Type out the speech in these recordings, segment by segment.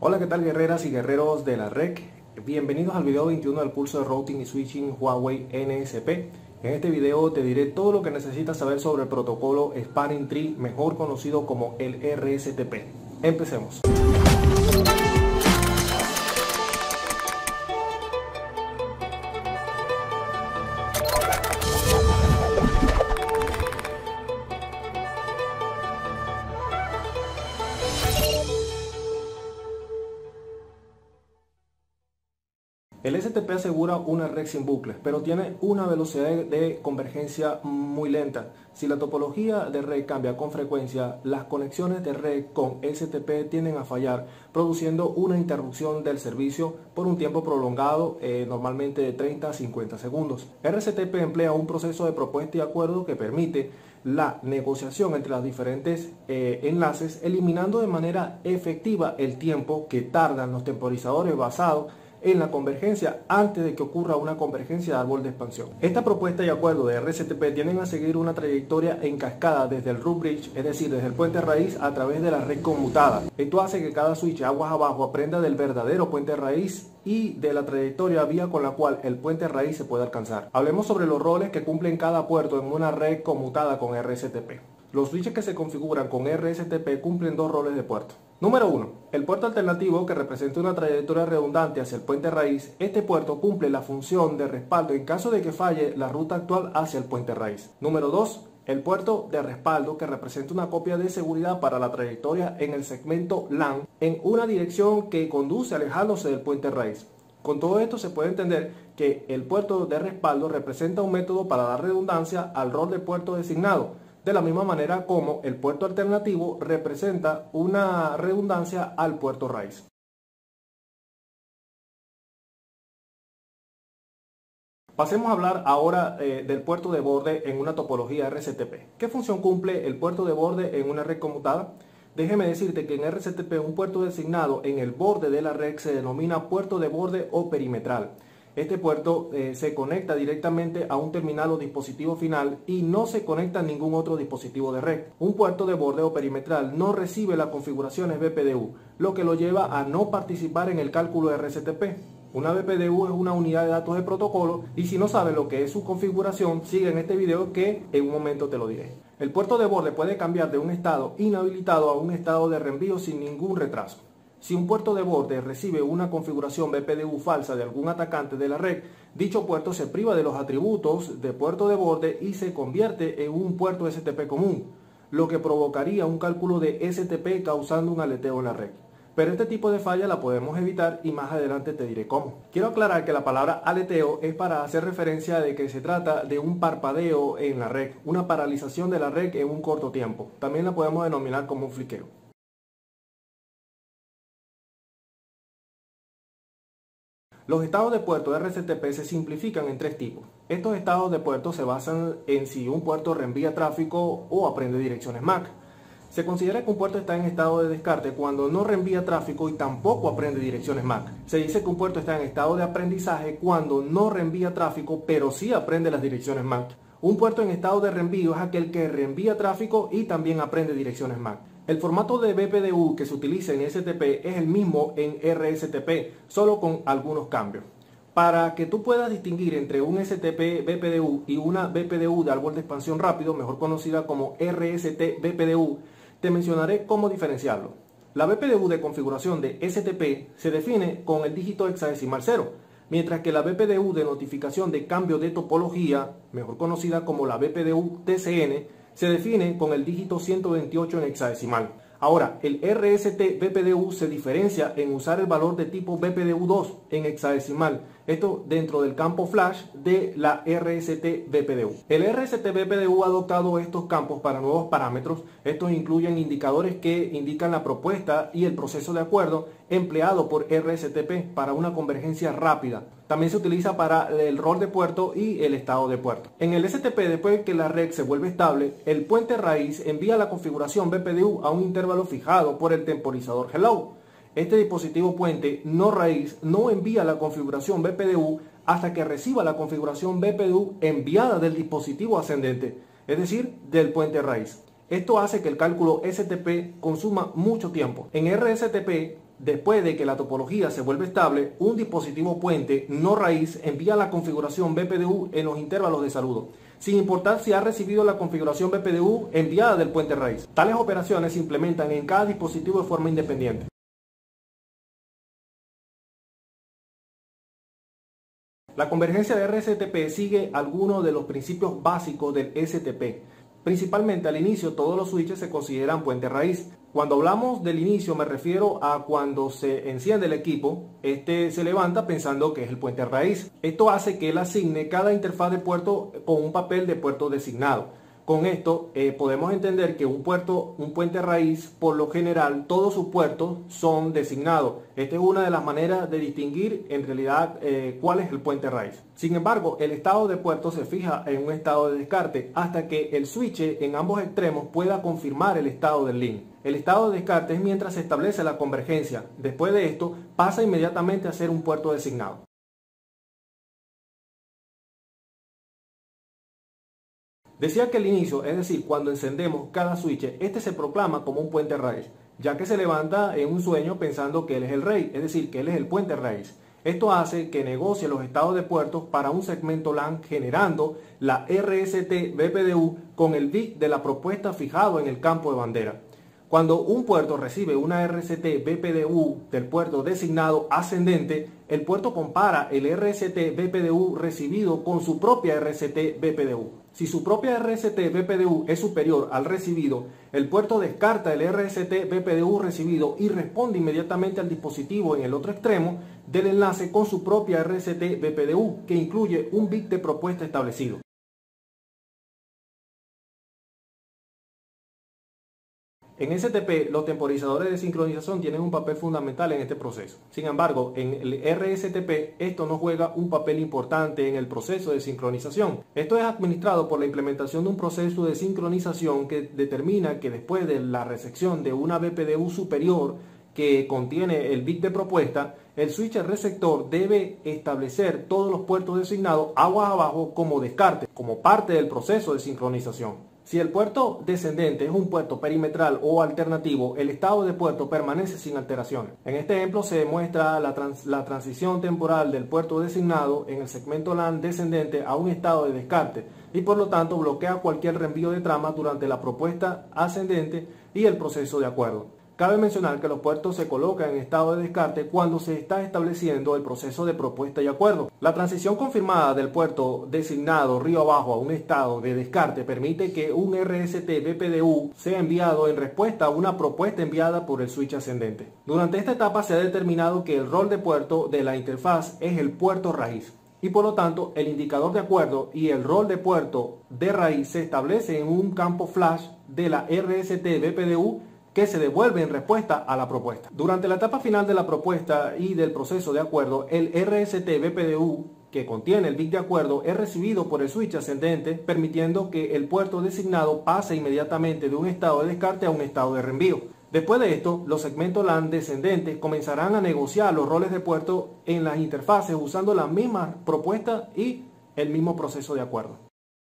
Hola, ¿qué tal guerreras y guerreros de la REC? Bienvenidos al video 21 del curso de Routing y Switching Huawei NSP. En este video te diré todo lo que necesitas saber sobre el protocolo Spanning Tree, mejor conocido como el RSTP. Empecemos. El STP asegura una red sin bucles, pero tiene una velocidad de convergencia muy lenta. Si la topología de red cambia con frecuencia, las conexiones de red con STP tienden a fallar, produciendo una interrupción del servicio por un tiempo prolongado, normalmente de 30 a 50 segundos. RSTP emplea un proceso de propuesta y acuerdo que permite la negociación entre los diferentes enlaces, eliminando de manera efectiva el tiempo que tardan los temporizadores basados en la convergencia antes de que ocurra una convergencia de árbol de expansión. Esta propuesta y acuerdo de RSTP tienden a seguir una trayectoria en cascada desde el root bridge, es decir, desde el puente raíz a través de la red conmutada. Esto hace que cada switch aguas abajo aprenda del verdadero puente raíz y de la trayectoria vía con la cual el puente raíz se puede alcanzar. Hablemos sobre los roles que cumplen cada puerto en una red conmutada con RSTP. Los switches que se configuran con RSTP cumplen dos roles de puerto. Número 1. El puerto alternativo, que representa una trayectoria redundante hacia el puente raíz. Este puerto cumple la función de respaldo en caso de que falle la ruta actual hacia el puente raíz. Número 2. El puerto de respaldo, que representa una copia de seguridad para la trayectoria en el segmento LAN en una dirección que conduce alejándose del puente raíz. Con todo esto se puede entender que el puerto de respaldo representa un método para dar redundancia al rol de puerto designado, de la misma manera como el puerto alternativo representa una redundancia al puerto raíz. Pasemos a hablar ahora del puerto de borde en una topología RSTP. ¿Qué función cumple el puerto de borde en una red conmutada? Déjeme decirte que en RSTP un puerto designado en el borde de la red se denomina puerto de borde o perimetral. Este puerto se conecta directamente a un terminal o dispositivo final y no se conecta a ningún otro dispositivo de red. Un puerto de borde o perimetral no recibe las configuraciones BPDU, lo que lo lleva a no participar en el cálculo de RSTP. Una BPDU es una unidad de datos de protocolo y si no sabes lo que es su configuración, sigue en este video que en un momento te lo diré. El puerto de borde puede cambiar de un estado inhabilitado a un estado de reenvío sin ningún retraso. Si un puerto de borde recibe una configuración BPDU falsa de algún atacante de la red, dicho puerto se priva de los atributos de puerto de borde y se convierte en un puerto STP común, lo que provocaría un cálculo de STP causando un aleteo en la red. Pero este tipo de falla la podemos evitar y más adelante te diré cómo. Quiero aclarar que la palabra aleteo es para hacer referencia de que se trata de un parpadeo en la red, una paralización de la red en un corto tiempo. También la podemos denominar como un fliqueo. Los estados de puerto de RSTP se simplifican en tres tipos. Estos estados de puerto se basan en si un puerto reenvía tráfico o aprende direcciones MAC. Se considera que un puerto está en estado de descarte cuando no reenvía tráfico y tampoco aprende direcciones MAC. Se dice que un puerto está en estado de aprendizaje cuando no reenvía tráfico pero sí aprende las direcciones MAC. Un puerto en estado de reenvío es aquel que reenvía tráfico y también aprende direcciones MAC. El formato de BPDU que se utiliza en STP es el mismo en RSTP, solo con algunos cambios. Para que tú puedas distinguir entre un STP BPDU y una BPDU de árbol de expansión rápido, mejor conocida como RST BPDU, te mencionaré cómo diferenciarlo. La BPDU de configuración de STP se define con el dígito hexadecimal 0, mientras que la BPDU de notificación de cambio de topología, mejor conocida como la BPDU TCN, se define con el dígito 128 en hexadecimal. Ahora, el RST BPDU se diferencia en usar el valor de tipo BPDU2 en hexadecimal, esto dentro del campo flash de la RST BPDU. El RST BPDU ha adoptado estos campos para nuevos parámetros. Estos incluyen indicadores que indican la propuesta y el proceso de acuerdo empleado por RSTP para una convergencia rápida. También se utiliza para el rol de puerto y el estado de puerto. En el STP, después de que la red se vuelve estable, el puente raíz envía la configuración BPDU a un intervalo fijado por el temporizador Hello. Este dispositivo puente no raíz no envía la configuración BPDU hasta que reciba la configuración BPDU enviada del dispositivo ascendente, es decir, del puente raíz. Esto hace que el cálculo STP consuma mucho tiempo. En RSTP después de que la topología se vuelve estable, un dispositivo puente no raíz envía la configuración BPDU en los intervalos de saludo, sin importar si ha recibido la configuración BPDU enviada del puente raíz. Tales operaciones se implementan en cada dispositivo de forma independiente. La convergencia de RSTP sigue algunos de los principios básicos del STP. Principalmente al inicio todos los switches se consideran puente raíz. Cuando hablamos del inicio me refiero a cuando se enciende el equipo, este se levanta pensando que es el puente raíz. Esto hace que él asigne cada interfaz de puerto con un papel de puerto designado. Con esto podemos entender que un puente raíz, por lo general, todos sus puertos son designados. Esta es una de las maneras de distinguir en realidad cuál es el puente raíz. Sin embargo, el estado de puerto se fija en un estado de descarte hasta que el switch en ambos extremos pueda confirmar el estado del link. El estado de descarte es mientras se establece la convergencia. Después de esto, pasa inmediatamente a ser un puerto designado. Decía que el inicio, es decir, cuando encendemos cada switch, este se proclama como un puente raíz, ya que se levanta en un sueño pensando que él es el rey, es decir, que él es el puente raíz. Esto hace que negocie los estados de puertos para un segmento LAN generando la RST BPDU con el bit de la propuesta fijado en el campo de bandera. Cuando un puerto recibe una RST BPDU del puerto designado ascendente, el puerto compara el RST BPDU recibido con su propia RST BPDU. Si su propia RST BPDU es superior al recibido, el puerto descarta el RST BPDU recibido y responde inmediatamente al dispositivo en el otro extremo del enlace con su propia RST BPDU, que incluye un bit de propuesta establecido. En STP, los temporizadores de sincronización tienen un papel fundamental en este proceso. Sin embargo, en el RSTP, esto no juega un papel importante en el proceso de sincronización. Esto es administrado por la implementación de un proceso de sincronización que determina que después de la recepción de una BPDU superior que contiene el bit de propuesta, el switcher receptor debe establecer todos los puertos designados aguas abajo como descarte, como parte del proceso de sincronización. Si el puerto descendente es un puerto perimetral o alternativo, el estado de puerto permanece sin alteraciones. En este ejemplo se demuestra la transición temporal del puerto designado en el segmento LAN descendente a un estado de descarte y por lo tanto bloquea cualquier reenvío de trama durante la propuesta ascendente y el proceso de acuerdo. Cabe mencionar que los puertos se colocan en estado de descarte cuando se está estableciendo el proceso de propuesta y acuerdo. La transición confirmada del puerto designado río abajo a un estado de descarte permite que un RST BPDU sea enviado en respuesta a una propuesta enviada por el switch ascendente. Durante esta etapa se ha determinado que el rol de puerto de la interfaz es el puerto raíz y por lo tanto el indicador de acuerdo y el rol de puerto de raíz se establece en un campo flash de la RST BPDU que se devuelve en respuesta a la propuesta. Durante la etapa final de la propuesta y del proceso de acuerdo, el RST BPDU que contiene el bit de acuerdo es recibido por el switch ascendente, permitiendo que el puerto designado pase inmediatamente de un estado de descarte a un estado de reenvío. Después de esto, los segmentos LAN descendentes comenzarán a negociar los roles de puerto en las interfaces usando la misma propuesta y el mismo proceso de acuerdo.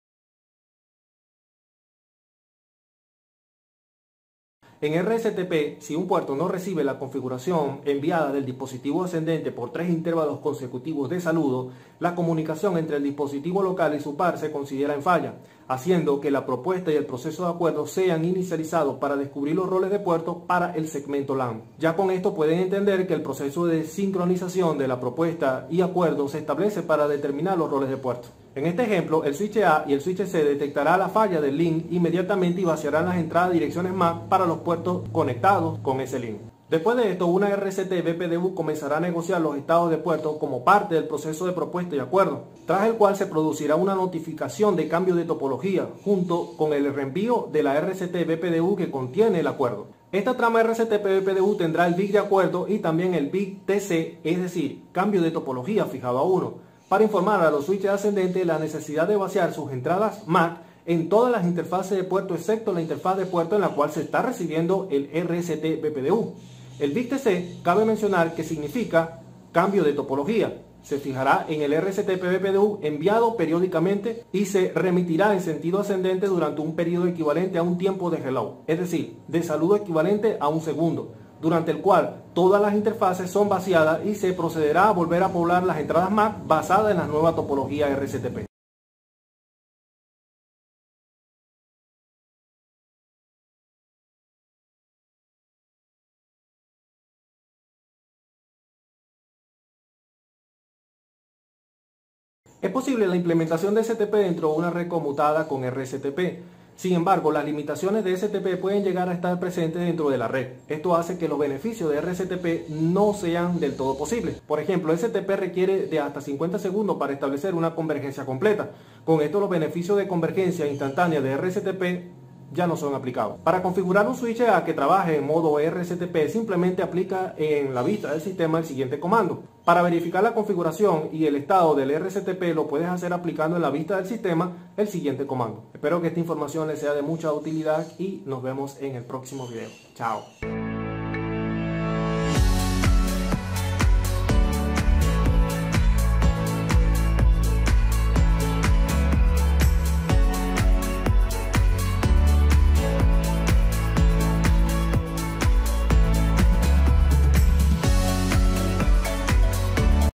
En RSTP, si un puerto no recibe la configuración enviada del dispositivo ascendente por 3 intervalos consecutivos de saludo, la comunicación entre el dispositivo local y su par se considera en falla, haciendo que la propuesta y el proceso de acuerdo sean inicializados para descubrir los roles de puerto para el segmento LAN. Ya con esto pueden entender que el proceso de sincronización de la propuesta y acuerdo se establece para determinar los roles de puerto. En este ejemplo, el switch A y el switch C detectará la falla del link inmediatamente y vaciarán las entradas de direcciones MAC para los puertos conectados con ese link. Después de esto, una RST BPDU comenzará a negociar los estados de puerto como parte del proceso de propuesta y acuerdo, tras el cual se producirá una notificación de cambio de topología junto con el reenvío de la RST BPDU que contiene el acuerdo. Esta trama RST BPDU tendrá el bit de acuerdo y también el bit TC, es decir, cambio de topología fijado a 1. Para informar a los switches ascendentes la necesidad de vaciar sus entradas MAC en todas las interfaces de puerto excepto la interfaz de puerto en la cual se está recibiendo el RST BPDU. El bit TC cabe mencionar que significa cambio de topología. Se fijará en el RST BPDU enviado periódicamente y se remitirá en sentido ascendente durante un periodo equivalente a un tiempo de hello, es decir, de saludo equivalente a un segundo. durante el cual todas las interfaces son vaciadas y se procederá a volver a poblar las entradas MAC basadas en la nueva topología RCTP. Es posible la implementación de STP dentro de una red conmutada con RCTP. Sin embargo, las limitaciones de STP pueden llegar a estar presentes dentro de la red. Esto hace que los beneficios de RCTP no sean del todo posibles. Por ejemplo, STP requiere de hasta 50 segundos para establecer una convergencia completa. Con esto, los beneficios de convergencia instantánea de RCTP ya no son aplicados. Para configurar un switch A que trabaje en modo RCTP, simplemente aplica en la vista del sistema el siguiente comando. Para verificar la configuración y el estado del RCTP lo puedes hacer aplicando en la vista del sistema el siguiente comando. Espero que esta información les sea de mucha utilidad y nos vemos en el próximo video. Chao.